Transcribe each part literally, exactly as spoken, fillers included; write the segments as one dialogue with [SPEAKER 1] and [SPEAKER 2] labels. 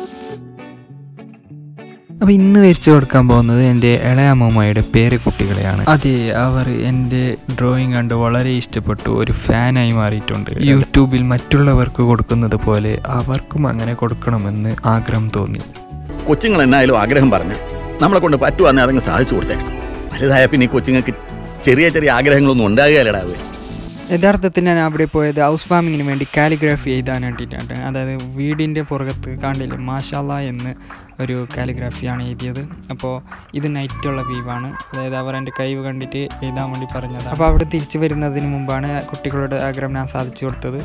[SPEAKER 1] അപ്പോൾ ഇന്ന് വരച്ചു കൊടുക്കാൻ പോകുന്നത് എൻ്റെ ഇളയമ്മയുടെ പേരക്കുട്ടികളെയാണ്. അതെ, അവർ എൻ്റെ ഡ്രോയിങ് കണ്ട് വളരെ ഇഷ്ടപ്പെട്ടു, ഒരു ഫാനായി മാറിയിട്ടുണ്ട്. യൂട്യൂബിൽ മറ്റുള്ളവർക്ക് കൊടുക്കുന്നത് പോലെ അവർക്കും അങ്ങനെ കൊടുക്കണമെന്ന് ആഗ്രഹം തോന്നി.
[SPEAKER 2] കൊച്ചുങ്ങൾ എന്നായാലും ആഗ്രഹം പറഞ്ഞ് നമ്മളെ കൊണ്ട് പറ്റുവാന്നെ അതങ്ങ് സാധിച്ചു കൊടുത്തേക്കണം. വലുതായ പിന്നെ ഈ കൊച്ചുങ്ങൾക്ക് ചെറിയ ചെറിയ ആഗ്രഹങ്ങളൊന്നും ഉണ്ടാകുകയല്ലടാവേ.
[SPEAKER 1] യഥാർത്ഥത്തിൽ ഞാൻ അവിടെ പോയത് ഹൗസ് വാമിങ്ങിന് വേണ്ടി കാലിഗ്രാഫി എഴുതാൻ വേണ്ടിയിട്ടാണ്. അതായത് വീടിൻ്റെ പുറകത്ത് കാണ്ടില്ല മാഷാല്ലാ എന്ന് ഒരു കാലിഗ്രാഫിയാണ് എഴുതിയത്. അപ്പോൾ ഇത് നൈറ്റുള്ള വ്യൂവാണ്. അതായത് അവർ എൻ്റെ കഴിവ് കണ്ടിട്ട് എഴുതാൻ വേണ്ടി പറഞ്ഞത്. അപ്പോൾ അവിടെ തിരിച്ചു വരുന്നതിന് മുമ്പാണ് കുട്ടികളുടെ ആഗ്രഹം ഞാൻ സാധിച്ചു കൊടുത്തത്.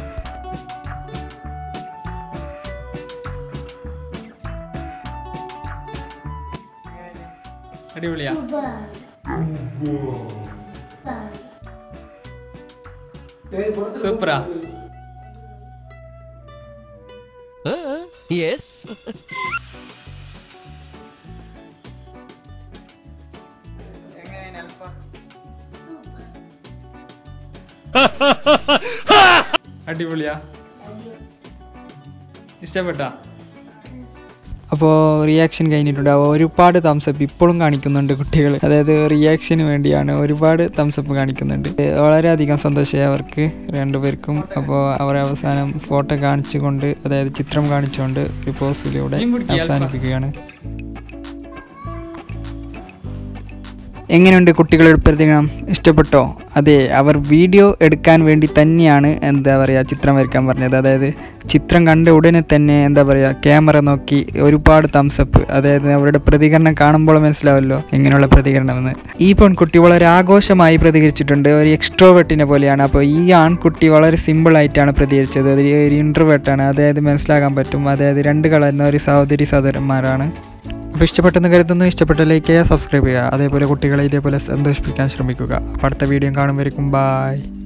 [SPEAKER 1] അടിപൊളിയാ. സൂപ്പറാ.
[SPEAKER 3] യെസ്.
[SPEAKER 1] അടിപൊളിയാ. ഇഷ്ടപ്പെട്ടാ? അപ്പോൾ റിയാക്ഷൻ കഴിഞ്ഞിട്ടുണ്ട്. ഒരുപാട് തംസപ്പ് ഇപ്പോഴും കാണിക്കുന്നുണ്ട് കുട്ടികൾ. അതായത് റിയാക്ഷന് വേണ്ടിയാണ് ഒരുപാട് തംസപ്പ് കാണിക്കുന്നുണ്ട്. വളരെയധികം സന്തോഷമായി അവർക്ക് രണ്ടുപേർക്കും. അപ്പോൾ അവർ അവസാനം ഫോട്ടോ കാണിച്ചുകൊണ്ട്, അതായത് ചിത്രം കാണിച്ചുകൊണ്ട് ഒരു പോസിലൂടെ അവസാനിപ്പിക്കുകയാണ്. എങ്ങനെയുണ്ട് കുട്ടികളുടെ പ്രതികരണം? ഇഷ്ടപ്പെട്ടോ? അതെ, അവർ വീഡിയോ എടുക്കാൻ വേണ്ടി തന്നെയാണ് എന്താ പറയുക ചിത്രം വരയ്ക്കാൻ പറഞ്ഞത്. അതായത് ചിത്രം കണ്ട ഉടനെ തന്നെ എന്താ പറയുക ക്യാമറ നോക്കി ഒരുപാട് തംസപ്പ്. അതായത് അവരുടെ പ്രതികരണം കാണുമ്പോൾ മനസ്സിലാവല്ലോ എങ്ങനെയുള്ള പ്രതികരണമെന്ന്. ഈ പെൺകുട്ടി വളരെ ആഘോഷമായി പ്രതികരിച്ചിട്ടുണ്ട്, ഒരു എക്സ്ട്രോവേർട്ടിനെ പോലെയാണ്. അപ്പോൾ ഈ ആൺകുട്ടി വളരെ സിമ്പിളായിട്ടാണ് പ്രതികരിച്ചത്, ഒരു ഇൻട്രോവേർട്ടാണ്. അതായത് മനസ്സിലാക്കാൻ പറ്റും. അതായത് രണ്ട് കളർന്ന ഒരു സഹോദരി സഹോദരന്മാരാണ്. അപ്പോൾ ഇഷ്ടപ്പെട്ടെന്ന് കരുതുന്നു. ഇഷ്ടപ്പെട്ട ലൈക്ക് ചെയ്യുക, സബ്സ്ക്രൈബ് ചെയ്യുക. അതേപോലെ കുട്ടികളെ ഇതേപോലെ സന്തോഷിപ്പിക്കാൻ ശ്രമിക്കുക. അപ്പോൾ അടുത്ത വീഡിയോ കാണുമ്പോഴേക്കും ബായ്.